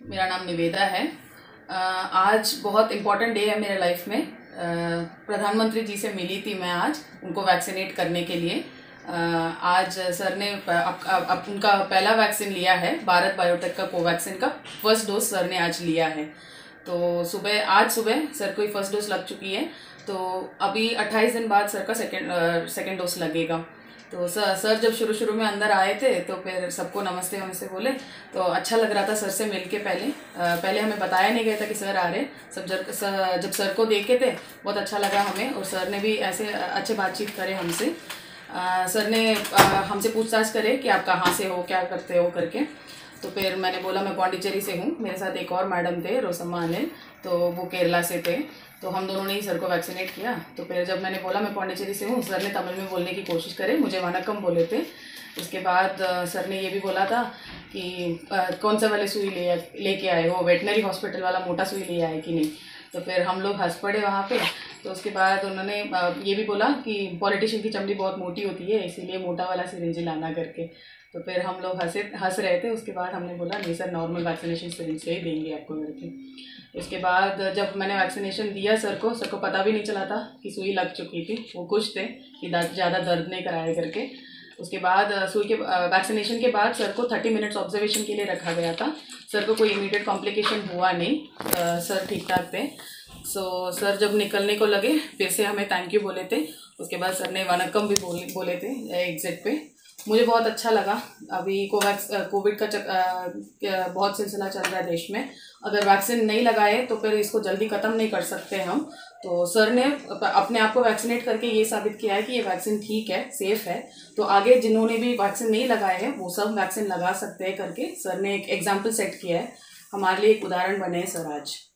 मेरा नाम निवेदा है। आज बहुत इम्पोर्टेंट डे है मेरे लाइफ में। प्रधानमंत्री जी से मिली थी मैं आज उनको वैक्सीनेट करने के लिए। आज सर ने उनका पहला वैक्सीन लिया है, भारत बायोटेक का कोवैक्सीन का फर्स्ट डोज सर ने आज लिया है। तो आज सुबह सर को ही फर्स्ट डोज लग चुकी है। तो अभी 28 दिन बाद सर का सेकेंड डोज लगेगा। तो सर जब शुरू में अंदर आए थे तो फिर सबको नमस्ते वमस्ते बोले, तो अच्छा लग रहा था सर से मिल के। पहले हमें बताया नहीं गया था कि सर आ रहे। जब सर को देखे थे बहुत अच्छा लगा हमें, और सर ने भी ऐसे अच्छे बातचीत करे हमसे। सर ने हमसे पूछताछ करे कि आप कहाँ से हो, क्या करते हो करके। तो फिर मैंने बोला मैं पौंडीचेरी से हूँ, मेरे साथ एक और मैडम थे रोसम्मा अनिल, तो वो केरला से थे। तो हम दोनों ने ही सर को वैक्सीनेट किया। तो फिर जब मैंने बोला मैं पौंडीचेरी से हूँ, सर ने तमिल में बोलने की कोशिश करे, मुझे वनक्कम बोले थे। उसके बाद सर ने ये भी बोला था कि कौन सा वाले सुई लेके आए हो, वेटनरी हॉस्पिटल वाला मोटा सुई ले आए कि नहीं। तो फिर हम लोग हंस पड़े वहाँ पे। तो उसके बाद उन्होंने ये भी बोला कि पॉलिटिशियन की चमड़ी बहुत मोटी होती है, इसीलिए मोटा वाला सिरिंज लाना करके। तो फिर हम लोग हंस रहे थे। उसके बाद हमने बोला नहीं सर, नॉर्मल वैक्सीनेशन सिरिंज से ही देंगे आपको करके। उसके बाद जब मैंने वैक्सीनेशन दिया सर को पता भी नहीं चला था कि सुई लग चुकी थी। वो खुश थे कि ज़्यादा दर्द नहीं कराया करके। उसके बाद वैक्सीनेशन के बाद सर को 30 मिनट्स ऑब्जर्वेशन के लिए रखा गया था। सर को कोई इमीडिएट कॉम्प्लिकेशन हुआ नहीं, सर ठीक ठाक थे। सर जब निकलने को लगे फिर से हमें थैंक यू बोले थे। उसके बाद सर ने वनक्कम भी बोले थे एग्जिट पे। मुझे बहुत अच्छा लगा। अभी कोविड का बहुत सिलसिला चल रहा है देश में। अगर वैक्सीन नहीं लगाए तो फिर इसको जल्दी ख़त्म नहीं कर सकते हम। तो सर ने अपने आप को वैक्सीनेट करके ये साबित किया है कि ये वैक्सीन ठीक है, सेफ़ है। तो आगे जिन्होंने भी वैक्सीन नहीं लगाए हैं वो सब वैक्सीन लगा सकते हैं करके सर ने एक एग्जाम्पल सेट किया है। हमारे लिए एक उदाहरण बने हैं सर आज।